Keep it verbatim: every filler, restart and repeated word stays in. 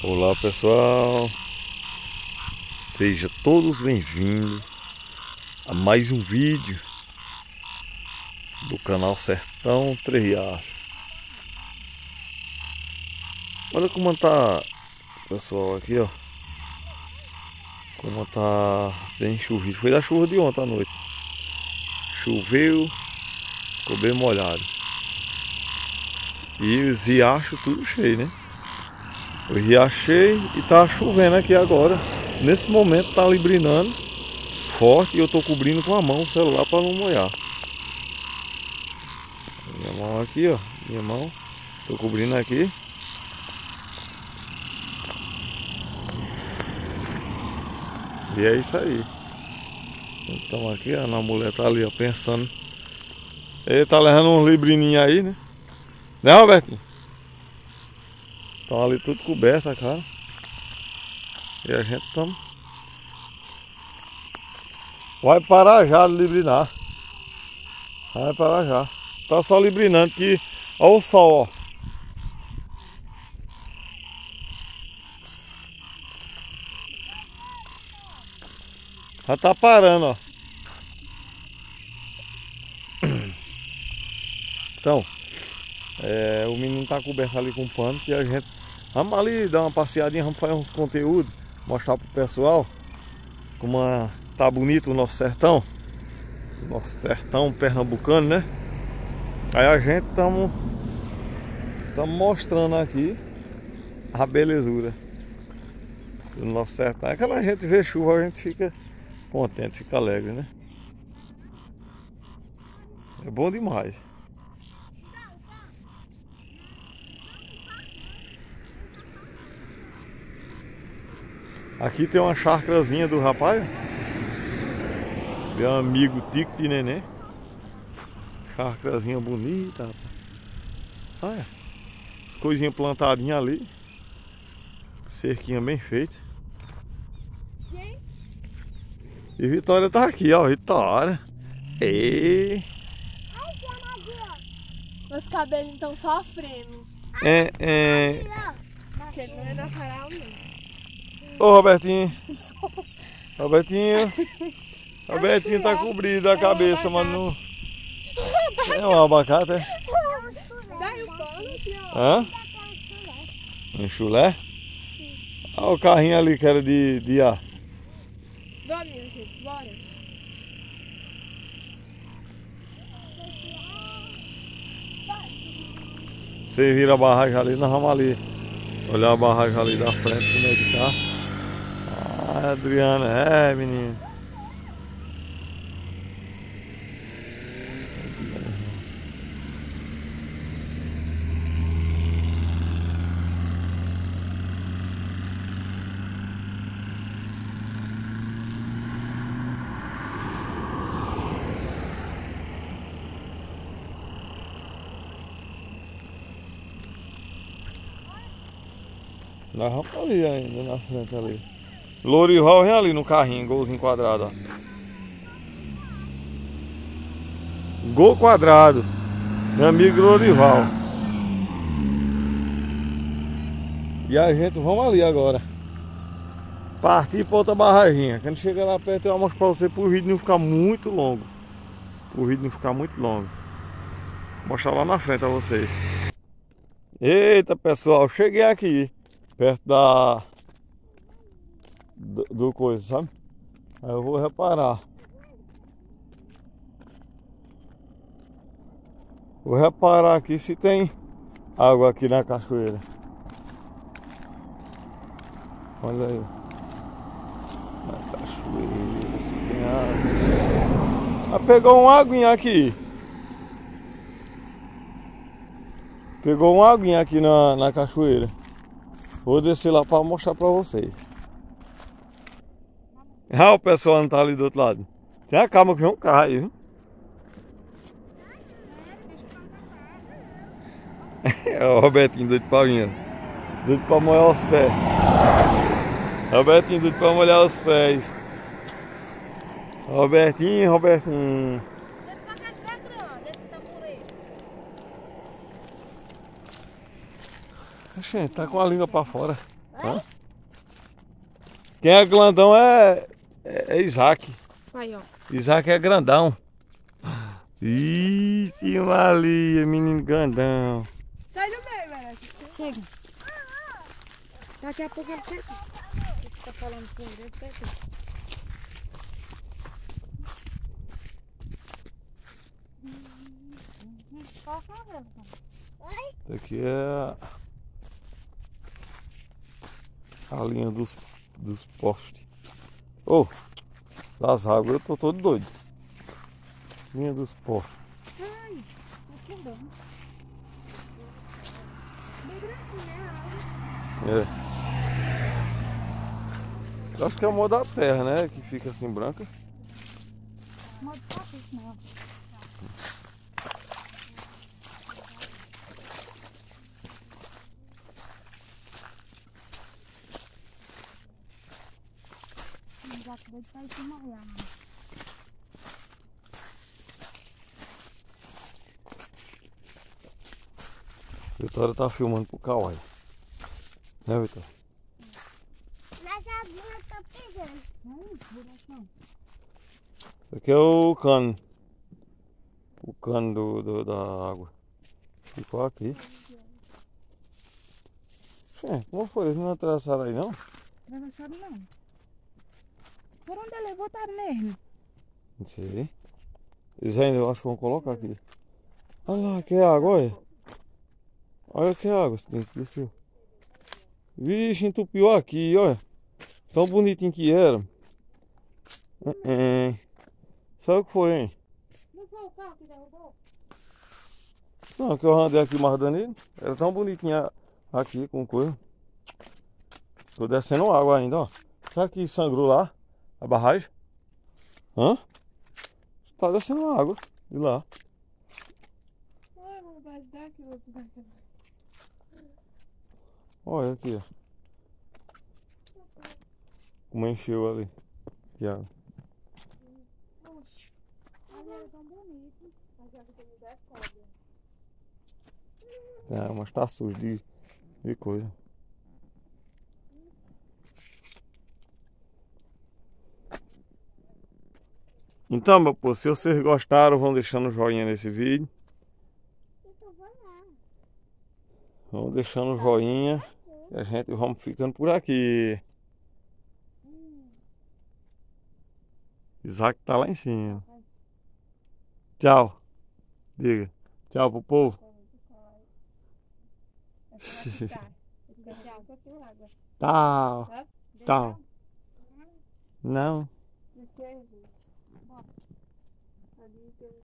Olá pessoal, sejam todos bem-vindos a mais um vídeo do canal Sertão Três Riachos. Olha como tá, pessoal, aqui ó, como tá bem chovido. Foi da chuva de ontem à noite, choveu, ficou bem molhado e os riachos tudo cheio, né? Eu riachei e tá chovendo aqui agora. Nesse momento tá librinando forte e eu tô cobrindo com a mão o celular para não molhar. Minha mão aqui, ó, minha mão, tô cobrindo aqui. E é isso aí. Então aqui, ó, a mulher tá ali, ó, pensando. Ele tá levando uns librininhos aí, né? Né, Robertinho? Estão ali tudo coberto, cara. E a gente tamo... vai parar já de librinar. Vai parar já. Tá só librinando que... olha o sol, ó. Já tá parando, ó. Então... É, o menino tá coberto ali com pano, que a gente... vamos ali dar uma passeadinha, vamos fazer uns conteúdos, mostrar pro pessoal como a... tá bonito o nosso sertão. Nosso sertão pernambucano, né? Aí a gente estamos estamos mostrando aqui a belezura do nosso sertão. É quando a gente vê chuva, a gente fica contente, fica alegre, né? É bom demais. Aqui tem uma chácarazinha do rapaz, meu amigo Tico de Neném. Chácarazinha bonita, rapaz. Olha, as coisinhas plantadinhas ali. Cerquinha bem feita. E Vitória tá aqui, ó, Vitória. E... meus cabelos estão sofrendo. É, é... Porque ele não é natural, não. Ô Robertinho, Robertinho, Robertinho tá cobrido a cabeça, mas não... É um abacate, é? Daí o pano, senhor. Hã? Um chulé? Olha o carrinho ali que era de, de ar. Bora, minha gente, bora. Você vira a barragem ali, nós vamos ali olhar a barragem ali da frente, como é que tá. Ah, Adriana, é menino. Nós vamos ali ainda na frente ali. Lorival vem ali no carrinho, golzinho quadrado, ó. Gol quadrado. Meu amigo Lorival. E a gente vamos ali agora. Partir para outra barraginha. Quando chegar lá perto eu vou mostrar para você para o vídeo não ficar muito longo. Para o vídeo não ficar muito longo. Vou mostrar lá na frente a vocês. Eita pessoal, cheguei aqui. Perto da... Do, do coisa, sabe? Aí eu vou reparar. Vou reparar aqui se tem água aqui na cachoeira. Olha aí. Na cachoeira, se tem água. Ah, pegou uma aguinha aqui. Pegou uma aguinha aqui na, na cachoeira. Vou descer lá para mostrar para vocês. Ah, o pessoal não tá ali do outro lado. Tenha calma que vem um carro aí, viu? É o Robertinho doido pra vir. Doido pra molhar os pés. Robertinho doido pra molhar os pés. Robertinho, Robertinho. Gente, tá com a língua pra fora. Hã? Quem é grandão é, é, é Isaac. Aí, ó. Isaac é grandão. Ixi, Maria, menino grandão. Sai do meio, velho. Chega. Daqui a pouco ele tá aqui. Ele tá falando com ele, ele tá aqui. Qual que é o meu? Isso aqui é a linha dos, dos postes. Ô, oh, das águas eu tô todo doido. Linha dos postes. Ai, tá fundando. Bem grandinho, né? É. Eu acho que é o modo da terra, né? Que fica assim branca. Modo sapo, não. Já acabou de sair de molhar, mano. Vitória tá filmando pro Kawaii. Né, Vitória? Mas a bunda tá pisando. Não, buraco não. Esse aqui é o cano. O cano do, do- da água. Ficou aqui. Gente, como foi? Eles não atravessaram aí não? Atravessado não. Por onde eles botaram mesmo? Não sei. Eles ainda eu acho que vão colocar aqui. Olha lá, que é água, olha. Olha que é água, você tem que descer. Vixe, entupiu aqui, olha. Tão bonitinho que era. Uh -uh. Sabe o que foi, hein? Não foi o carro que derrubou? Não, que eu andei aqui mais nele. Era tão bonitinha aqui com coisa. Tô descendo água ainda, ó. Sabe que sangrou lá? A barragem? Hã? Tá descendo água de lá. Ai, vou dar aqui, vou pisar aqui. Olha aqui, ó. Como encheu ali. De água. Olha, é tão bonito. Mas já que tem muita cobra. É, mas tá sujo de, de coisa. Então, meu povo, se vocês gostaram, vão deixando o joinha nesse vídeo. Então vou lá. Vão deixando o joinha. E a gente vamos ficando por aqui. Isaac tá lá em cima. Tchau. Diga. Tchau pro povo. Tchau. Tchau. Não. Aqui é ali tem